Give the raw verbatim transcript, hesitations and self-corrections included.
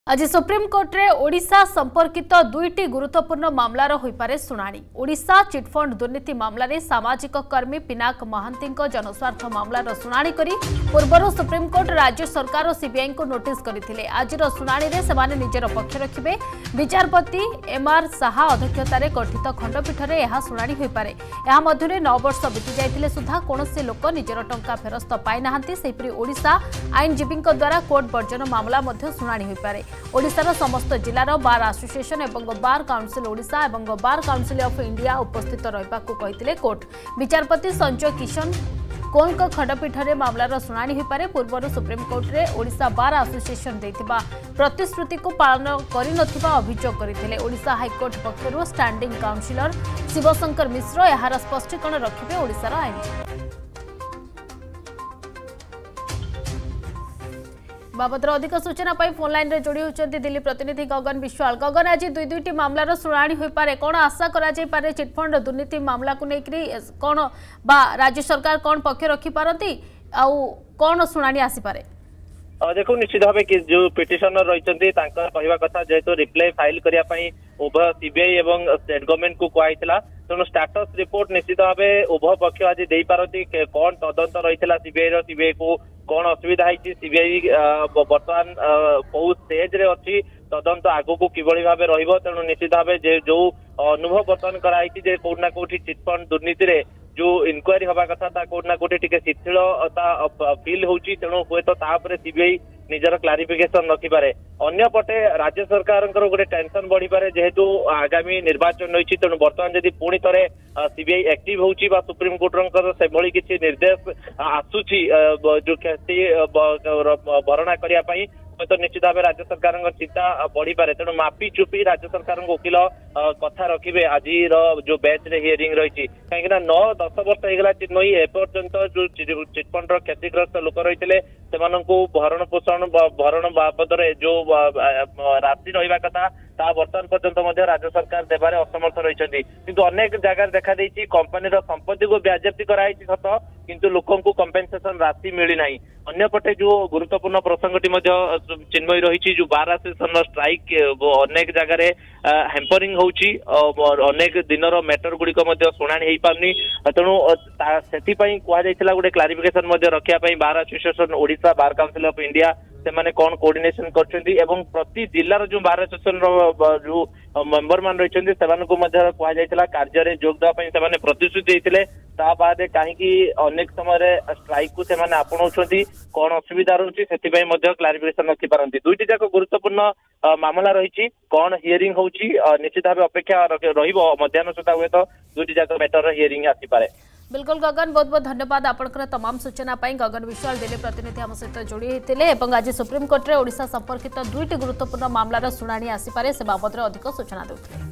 आज सुप्रीमकोर्ट रे ओडिशा संपर्कित दुईटी गुरुत्वपूर्ण मामलार होइपारे सुनानी। ओडिशा चिटफंड दुर्नीति मामलार सामाजिक कर्मी पिनाक महांती जनस्वार्थ मामलार सुनानी करी पूर्वर सुप्रीमकोर्ट राज्य सरकार और सीबीआई को नोटिस करथिले। आजिर सुनानी रे सेमाने निजर पक्ष रखिबे। विचारपति एमआर साहा अध्यक्षतार गठित खंडपीठ रे यह सुनानी होइपारे। यह मध्यरे नौ वर्ष बीती जाइथिले सुधा कोनोसी लोक निजर टंका फेरस्त पाइ नाहांती। सेहिपरि ओडिशा आईनजीवी द्वारा कोर्ट वर्जन मामला मध्य सुनानी होइपारे। ओडिशार समस्त जिलार बार एसोसिएशन एवं बार काउंसिल ओडिशा एवं बार काउंसिल ऑफ इंडिया उपस्थित रहिबाकू कहिथिले कोर्ट। विचारपति संजय किशन कौल खंडपीठ में मामलार शुणाणी हो पारे। पूर्व सुप्रीमकोर्ट रे ओडिशा बार एसोसिएशन देथिबा प्रतिश्रुति को पालन करिनथिबा अभियोग करथिले। ओडिशा हाईकोर्ट पक्षरु स्टैंडिंग काउंसिलर शिवशंकर मिश्र यार स्पष्टीकरण रखिबे। ओडिशार आईन बाबद अधिक सूचना पाई फोन लाइन रे जोड़ी होचंती दिल्ली प्रतिनिधि गगन विश्वाल। गगन, आज दुई दुईटी मामलार शुणाणी हो पारे, कौन आशा करा जाय पारे? चिटफंड दुर्नीति मामला को लेकरी कौन बा राज्य सरकार कौन पक्ष रखी पारती आउ कौन शुणाणी आसी पारे? देखो, निश्चित भाव कि जो पिटिशनर रही कहवा कथा जेहेतु रिप्लाई फाइल करने उभय सीबीआई एवं स्टेट गवर्नमेंट को कहला, तेणु स्टाटस रिपोर्ट निश्चित भाव उभय पक्ष आज दे पारती। कौन तदंत रही सीबीआई सीबीआई को कौन असुविधा है, सीबीआई बर्तमान कौ स्टेज रे अच्छी तदंत आगू किभली भाव रहिबो। तेणु निश्चित भाव जो अनुभव बर्तमान कराई कोना कोठी चिटफंड दुर्नीति रे जो इनक्वारी हवा कथा ता कोना कोठी टिके शिथिलता फील होची। तेणु हुए तो तापर सीबीआई निजर क्लारिफिकेशन रखि पारे। अन्य पटे राज्य सरकार गोटे टेंशन बढ़ी पारे जेहेतु आगामी निर्वाचन रही। तेणु बर्तमान जदि पुणी थे सीबीआई एक्टिव होची बा सुप्रीम कोर्टर से भली किसी निर्देश आसुची जो क्षति भरणा करिया पई तो निश्चित भाव राज्य सरकार चिंता बढ़ी पारे। तेणु मापी चुपी राज्य सरकार वकिल कथा रखिए। आज जो बेंच रे हियरिंग रही कहीं नौ दस वर्ष होगा चिन्मयी एपर्यंत जो चिटफंड क्षतिग्रस्त लोक रही भरण पोषण भरण बाबद जो राशि रहा कथा ता बर्तमान पर्यंत राज्य सरकार देवारे असमर्थ रही। किंतु अनेक जगह देखा देछि कंपनी संपत्ति को व्याजप्ति कराई सत किंतु लोकों को कंपेनसेशन राशि मिली नहीं। अन्य पटे जो गुरुत्वपूर्ण प्रसंगटी चिन्मयी रही जो बार एसोसिएशन स्ट्राइक अनेक जगह हेम्परिंग होची अनेक दिनर मैटर गुड़िक शुणाणी हो पारनी। तेणु से गोटे क्लारिफिकेशन रखा bar association Odisha bar council of India से माने कौन कोऑर्डिनेशन करछंती एवं प्रति जिल्लार जो बार एसोसिएशन जो मेंबर मान रही कार्य रे जोग देवा से माने प्रतिश्रुति देते ता बाद कहीं अनेक समय स्ट्राइक को से माने आपणाउछंती कौन असुविधा रही से क्लारिफिकेशन रखि पारंती। दुईटी जाक गुरुत्वपूर्ण मामला रही कौन हियरिंग होची निश्चित भाव अपेक्षा रहिबो मध्याह्न सुधा हुए तो दुईटी जाक मैटर हियरिंग आसी पारे। बिल्कुल गगन, बहुत बहुत धन्यवाद आपनकर तमाम सूचना पाई। गगन विश्वाल दिल्ली प्रतिनिधि आम सहित जोड़ी होते। आज सुप्रीमकोर्ट रे ओडिशा संपर्कित दुईटी गुरुत्वपूर्ण मामलार शुणाणी आसी पारे से बाबद अधिक सूचना देउथिले।